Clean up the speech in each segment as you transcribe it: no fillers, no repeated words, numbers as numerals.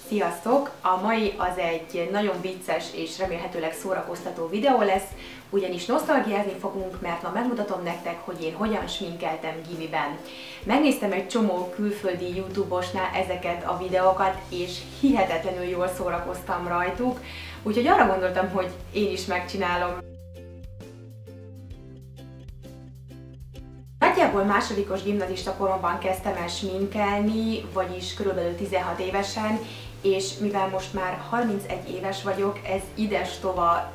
Sziasztok! A mai az egy nagyon vicces és remélhetőleg szórakoztató videó lesz, ugyanis nosztalgiázni fogunk, mert ma megmutatom nektek, hogy én hogyan sminkeltem gimiben. Megnéztem egy csomó külföldi YouTube-osnál ezeket a videókat, és hihetetlenül jól szórakoztam rajtuk, úgyhogy arra gondoltam, hogy én is megcsinálom. Nagyjából másodikos gimnazista koromban kezdtem el sminkelni, vagyis körülbelül 16 évesen, és mivel most már 31 éves vagyok, ez idestova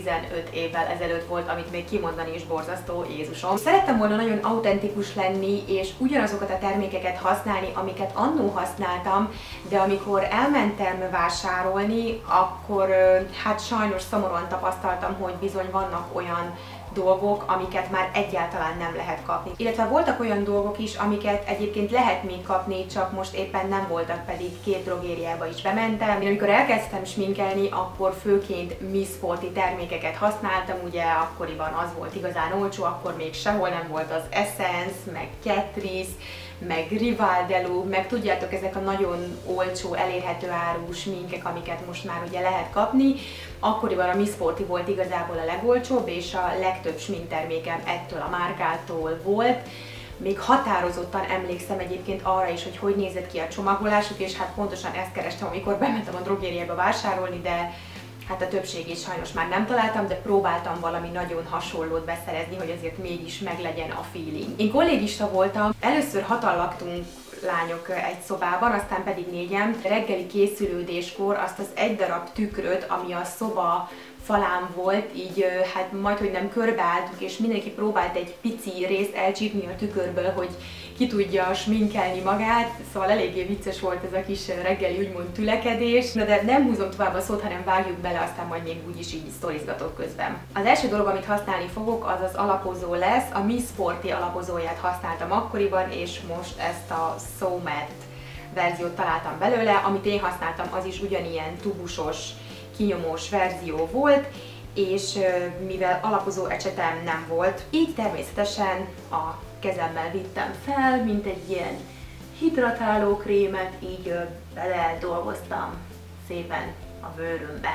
15 évvel ezelőtt volt, amit még kimondani is borzasztó, Jézusom. Szerettem volna nagyon autentikus lenni, és ugyanazokat a termékeket használni, amiket annó használtam, de amikor elmentem vásárolni, akkor hát sajnos szomorúan tapasztaltam, hogy bizony vannak olyan dolgok, amiket már egyáltalán nem lehet kapni. Illetve voltak olyan dolgok is, amiket egyébként lehet még kapni, csak most éppen nem voltak, pedig 2 drogériába is bementem. Én amikor elkezdtem sminkelni, akkor főként Miss Sporty termékeket használtam, ugye akkoriban az volt igazán olcsó, akkor még sehol nem volt az Essence, meg Catrice, meg Rivaldelu, meg tudjátok, ezek a nagyon olcsó, elérhető áru sminkek, amiket most már ugye lehet kapni. Akkoriban a Miss Sporty volt igazából a legolcsóbb, és a legtöbb sminktermékem ettől a márkától volt. Még határozottan emlékszem egyébként arra is, hogy hogy nézett ki a csomagolásuk, és hát pontosan ezt kerestem, amikor bementem a drogériába vásárolni, de hát a többségét sajnos már nem találtam, de próbáltam valami nagyon hasonlót beszerezni, hogy azért mégis meglegyen a feeling. Én kollégista voltam, először 6-an laktunk lányok egy szobában, aztán pedig 4-en. Reggeli készülődéskor azt az egy darab tükröt, ami a szoba falán volt, így hát majdhogy nem körbeálltuk, és mindenki próbált egy pici részt elcsípni a tükörből, hogy ki tudja sminkelni magát, szóval eléggé vicces volt ez a kis reggeli úgymond tülekedés. Na de nem húzom tovább a szót, hanem vágjuk bele, aztán majd még úgyis így sztorizgatok közben. Az első dolog, amit használni fogok, az az alapozó lesz. A Miss Sporty alapozóját használtam akkoriban, és most ezt a So Matte verziót találtam belőle. Amit én használtam, az is ugyanilyen tubusos, kinyomós verzió volt, és mivel alapozó ecsetem nem volt, így természetesen a kezemmel vittem fel, mint egy ilyen hidratáló krémet, így bele dolgoztam szépen a bőrömbe.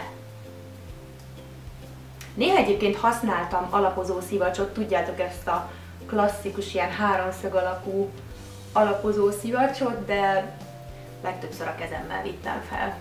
Néha egyébként használtam alapozó szivacsot, tudjátok, ezt a klasszikus ilyen háromszög alakú alapozó szivacsot, de legtöbbször a kezemmel vittem fel.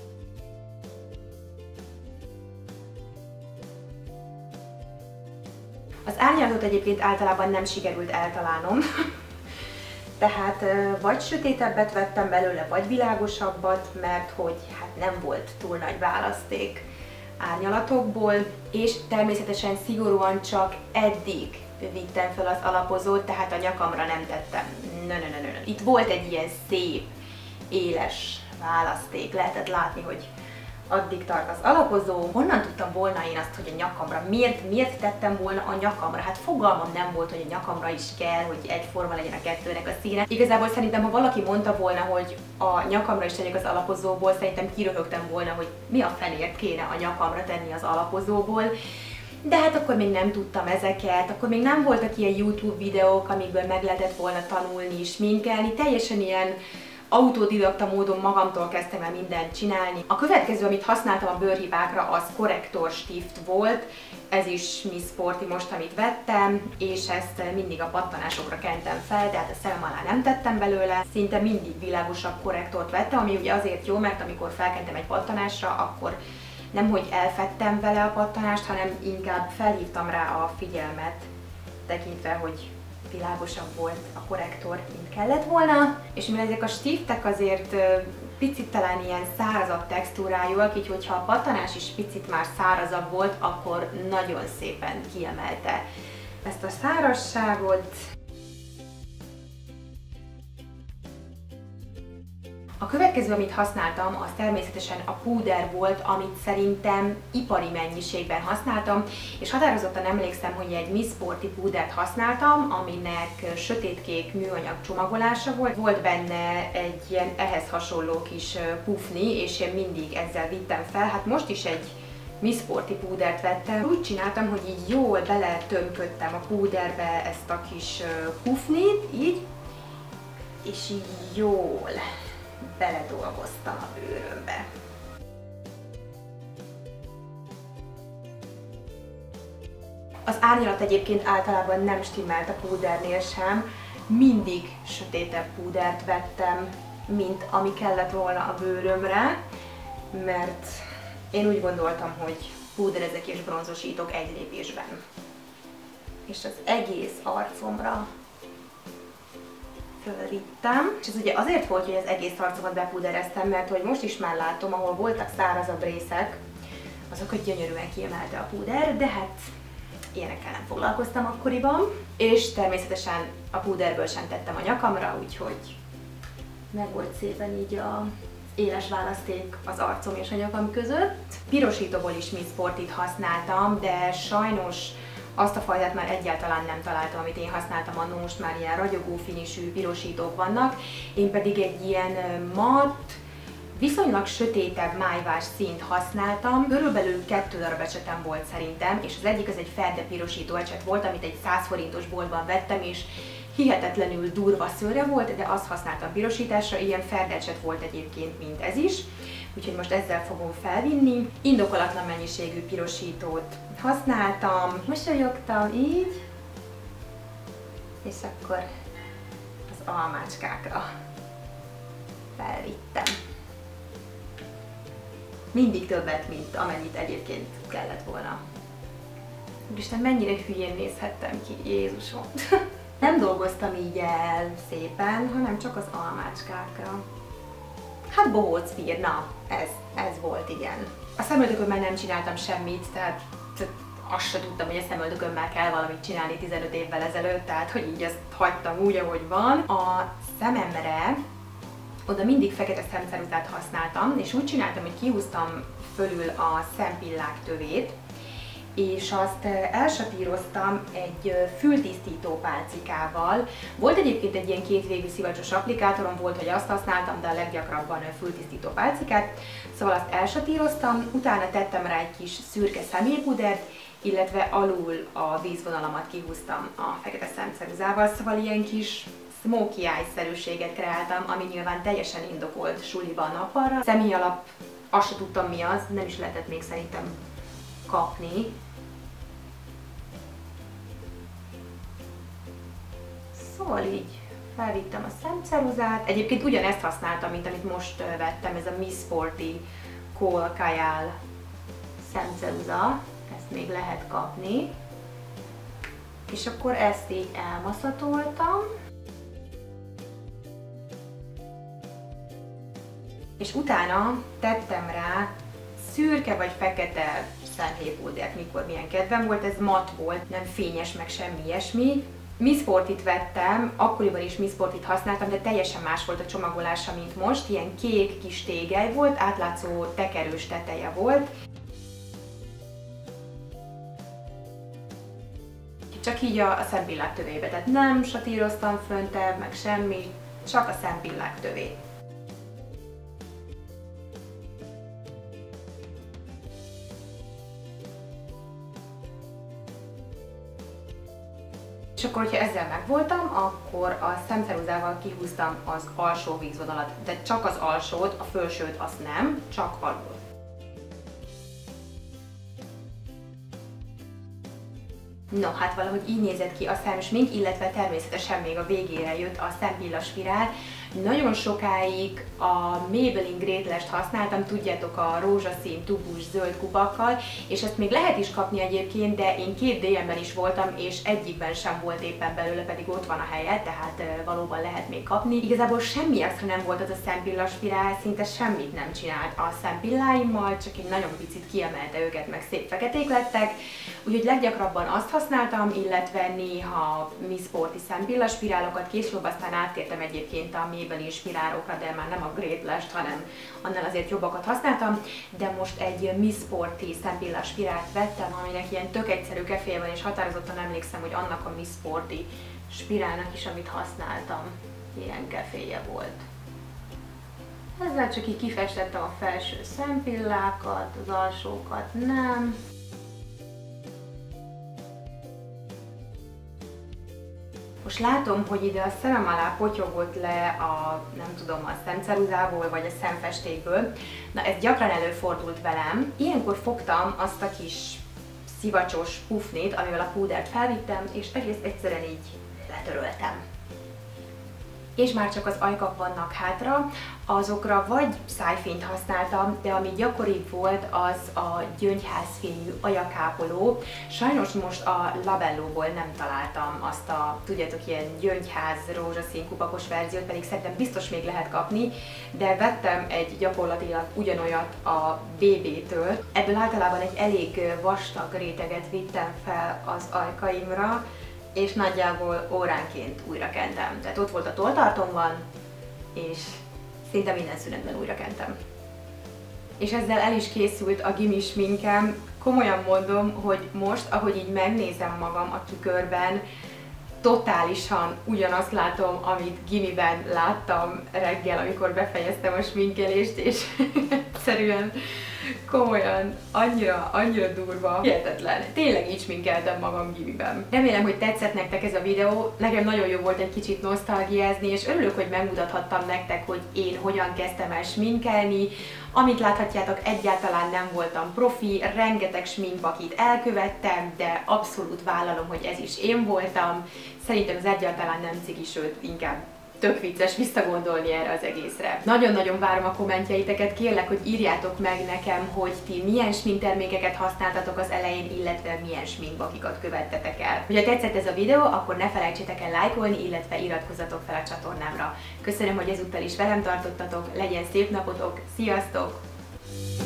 Az árnyalatot egyébként általában nem sikerült eltalálnom, tehát vagy sötétebbet vettem belőle, vagy világosabbat, mert hogy hát nem volt túl nagy választék árnyalatokból, és természetesen szigorúan csak eddig vittem fel az alapozót, tehát a nyakamra nem tettem. Itt volt egy ilyen szép, éles választék, lehetett látni, hogy addig tart az alapozó. Honnan tudtam volna én azt, hogy a nyakamra? Miért tettem volna a nyakamra? Hát fogalmam nem volt, hogy a nyakamra is kell, hogy egyforma legyen a kettőnek a színe. Igazából szerintem, ha valaki mondta volna, hogy a nyakamra is tegyek az alapozóból, szerintem kiröhögtem volna, hogy mi a fenért kéne a nyakamra tenni az alapozóból. De hát akkor még nem tudtam ezeket, akkor még nem voltak ilyen YouTube videók, amikből meg lehetett volna tanulni, sminkelni, teljesen ilyen autodidakta módon magamtól kezdtem el mindent csinálni. A következő, amit használtam a bőrhibákra, az korrektor stift volt. Ez is Miss Sporty most, amit vettem, és ezt mindig a pattanásokra kentem fel, tehát a szemem alá nem tettem belőle. Szinte mindig világosabb korrektort vettem, ami ugye azért jó, mert amikor felkentem egy pattanásra, akkor nemhogy elfedtem vele a pattanást, hanem inkább felhívtam rá a figyelmet, tekintve, hogy világosabb volt a korrektor, mint kellett volna. És mivel ezek a stiftek azért picit talán ilyen szárazabb textúrájúak, így hogyha a pattanás is picit már szárazabb volt, akkor nagyon szépen kiemelte ezt a szárazságot. A következő, amit használtam, az természetesen a púder volt, amit szerintem ipari mennyiségben használtam, és határozottan emlékszem, hogy egy Miss Sporty púdert használtam, aminek sötétkék műanyag csomagolása volt. Volt benne egy ilyen ehhez hasonló kis pufni, és én mindig ezzel vittem fel. Hát most is egy Miss Sporty púdert vettem. Úgy csináltam, hogy így jól beletömködtem a púderbe ezt a kis pufnit, így, és így jól beledolgoztam a bőrömbe. Az árnyalat egyébként általában nem stimmelt a púdernél sem, mindig sötétebb púdert vettem, mint ami kellett volna a bőrömre, mert én úgy gondoltam, hogy púderezek és bronzosítok egy lépésben. És az egész arcomra fölvittem. És ez ugye azért volt, hogy az egész arcomat bepúdereztem, mert hogy most is már látom, ahol voltak szárazabb részek, azokat gyönyörűen kiemelte a púder, de hát ilyenekkel nem foglalkoztam akkoriban. És természetesen a púderből sem tettem a nyakamra, úgyhogy meg volt szépen így a éles választék az arcom és a nyakam között. Pirosítóból is Miss Sportit használtam, de sajnos azt a fajtát már egyáltalán nem találtam, amit én használtam annó, most már ilyen ragyogó finisű pirosítók vannak. Én pedig egy ilyen matt, viszonylag sötétebb májvás színt használtam. Körülbelül 2 darab ecsetem volt szerintem, és az egyik az egy ferde pirosító ecset volt, amit egy 100 forintos boltban vettem, és hihetetlenül durva szőre volt, de azt használtam pirosításra, ilyen ferde ecset volt egyébként, mint ez is. Úgyhogy most ezzel fogom felvinni. Indokolatlan mennyiségű pirosítót használtam, mosolyogtam így, és akkor az almácskákra felvittem. Mindig többet, mint amennyit egyébként kellett volna. Úristen, mennyire hülyén nézhettem ki, Jézusom! Nem dolgoztam így el szépen, hanem csak az almácskákra. Hát bohóc fír, na, ez volt, igen. A szemöldökömmel nem csináltam semmit, tehát azt se tudtam, hogy a szemöldökömmel kell valamit csinálni 15 évvel ezelőtt, tehát hogy így ezt hagytam úgy, ahogy van. A szememre oda mindig fekete szemceruzát használtam, és úgy csináltam, hogy kihúztam fölül a szempillák tövét, és azt elsatíroztam egy fültisztító pálcikával. Volt egyébként egy ilyen kétvégű szivacsos applikátorom, volt, hogy azt használtam, de a leggyakrabban fültisztító pálcikát. Szóval azt elsatíroztam, utána tettem rá egy kis szürke személypudert, illetve alul a vízvonalamat kihúztam a fekete szemceruzával, szóval ilyen kis smokey eye-szerűséget kreáltam, ami nyilván teljesen indokolt suliban nappalra. Személyalap, azt se tudtam mi az, nem is lehetett még szerintem kapni. Szóval így felvittem a szemceruzát. Egyébként ugyanezt használtam, mint amit most vettem, ez a Miss Sporty Kohl Kajál szemceruza. Ezt még lehet kapni. És akkor ezt így elmaszatoltam. És utána tettem rá szürke vagy fekete szemhéjpúdert, mikor milyen kedvem volt, ez matt volt, nem fényes, meg semmi ilyesmi. Miss Sportit vettem, akkoriban is Miss Sportit használtam, de teljesen más volt a csomagolása, mint most. Ilyen kék kis tégely volt, átlátszó tekerős teteje volt. Csak így a szempillák tövébe, tehát nem satíroztam föntebb, meg semmi, csak a szempillák tövét. És akkor, hogyha ezzel megvoltam, akkor a szemceruzával kihúztam az alsó vízvonalat, de csak az alsót, a felsőt azt nem, csak alul. No, hát valahogy így nézett ki a szemsmink, illetve természetesen még a végére jött a szempillaspirál. Nagyon sokáig a Maybelline Greatlast használtam, tudjátok, a rózsaszín tubus zöld kupakkal, és ezt még lehet is kapni egyébként, de én 2 DM-ben is voltam, és egyikben sem volt éppen belőle, pedig ott van a helye, tehát valóban lehet még kapni. Igazából semmi extra nem volt az a szempillaspirál, szinte semmit nem csinált a szempilláimmal, csak egy nagyon picit kiemelte őket, meg szép feketék lettek, úgyhogy leggyakrabban azt használtam, illetve néha Miss Sporty szempillaspirálokat, később aztán áttértem egyébként a Maybelline spirálokra, de már nem a Greatlast, hanem annál azért jobbakat használtam, de most egy Miss Sporty szempillaspirált vettem, aminek ilyen tök egyszerű keféje van, és határozottan emlékszem, hogy annak a Miss Sporty spirálnak is, amit használtam, ilyen keféje volt. Ezzel csak így kifestettem a felső szempillákat, az alsókat nem. Most látom, hogy ide a szemem alá potyogott le a, nem tudom, a szemceruzából vagy a szemfestékből. Na, ez gyakran előfordult velem. Ilyenkor fogtam azt a kis szivacsos pufnét, amivel a púdert felvittem, és egész egyszerűen így letöröltem. És már csak az ajkak vannak hátra, azokra vagy szájfényt használtam, de ami gyakoribb volt, az a gyöngyházfényű ajakápoló. Sajnos most a Labellóból nem találtam azt a, tudjátok, ilyen gyöngyház rózsaszín kupakos verziót, pedig szerintem biztos még lehet kapni, de vettem egy gyakorlatilag ugyanolyat a BB-től. Ebből általában egy elég vastag réteget vittem fel az ajkaimra, és nagyjából óránként újra kentem. Tehát ott volt a tolltartomban, és szinte minden szünetben újra kentem. És ezzel el is készült a gimis sminkem. Komolyan mondom, hogy most, ahogy így megnézem magam a tükörben, totálisan ugyanazt látom, amit gimiben láttam reggel, amikor befejeztem a sminkelést, és egyszerűen komolyan, annyira durva, hihetetlen. Tényleg így sminkeltem magam gimiben. Remélem, hogy tetszett nektek ez a videó. Nekem nagyon jó volt egy kicsit nosztalgiázni, és örülök, hogy megmutathattam nektek, hogy én hogyan kezdtem el sminkelni. Amit láthatjátok, egyáltalán nem voltam profi, rengeteg sminkbakit elkövettem, de abszolút vállalom, hogy ez is én voltam. Szerintem ez egyáltalán nem ciki, sőt, inkább tök vicces visszagondolni erre az egészre. Nagyon-nagyon várom a kommentjeiteket, kérlek, hogy írjátok meg nekem, hogy ti milyen sminktermékeket használtatok az elején, illetve milyen sminkbakikat követtetek el. Ha tetszett ez a videó, akkor ne felejtsétek el lájkolni, illetve iratkozzatok fel a csatornámra. Köszönöm, hogy ezúttal is velem tartottatok, legyen szép napotok, sziasztok!